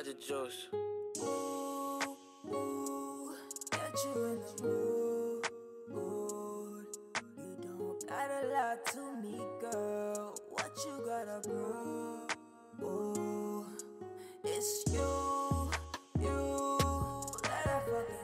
magic juice. Ooh, get you in the mood. You don't gotta lie to me, girl. What you gotta prove? Ooh, it's you that I fucking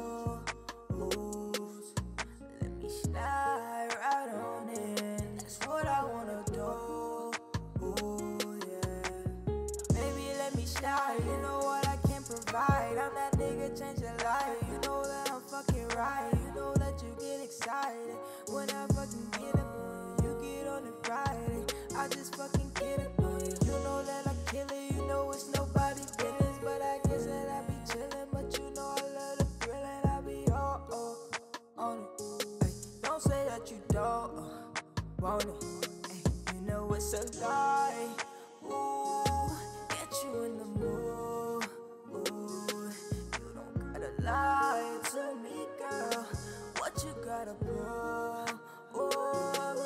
chose. Let me slide right on in. That's what I wanna do. Ooh, yeah. Baby, let me slide. You know what I can provide. I'm that nigga, change your life. You know that I'm fucking right. You know that you get excited when I fucking get up on you. You get on it Friday. I just fucking get up on you. You know that I kill it. You know it's nobody business, but I guess that I be chillin'. But you know I love the thrill and I be all on it. Ay, don't say that you don't want it. Ay, you know it's a lie. Ooh, get you in the mood. Ooh, you don't gotta lie to me, girl. What you gotta prove? Ooh,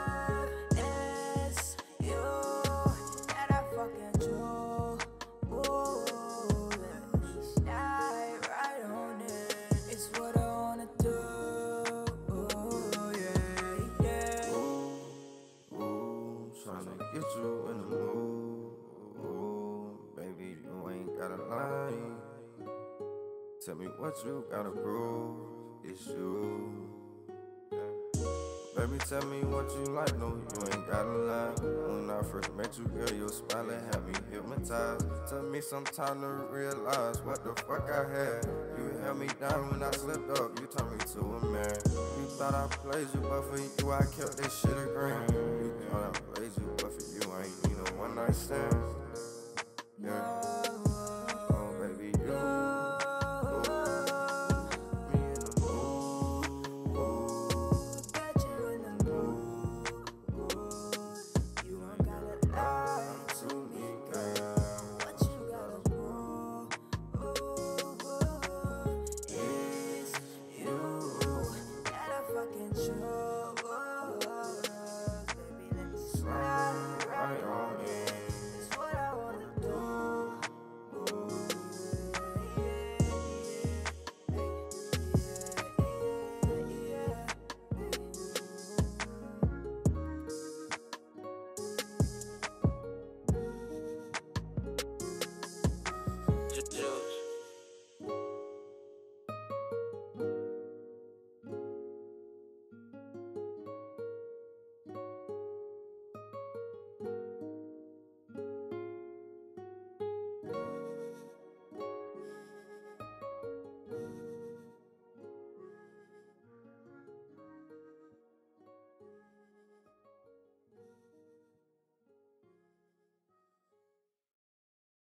it's you that I fucking chose. Ooh, let me slide right on it. It's what I wanna do. Ooh, yeah, yeah. Ooh, tryna get you in the mood. Ooh, baby, you ain't gotta lie. Tell me what you gotta prove. It's you. Baby, tell me what you like, no, you ain't gotta lie. When I first met you, girl, your smile had me hypnotized. Took me some time to realize what the fuck I had. You held me down when I slipped up, you turned me to a man. You thought I played you, but for you I kept that shit a grand. You thought I played you, but for you I ain't need no one night stand.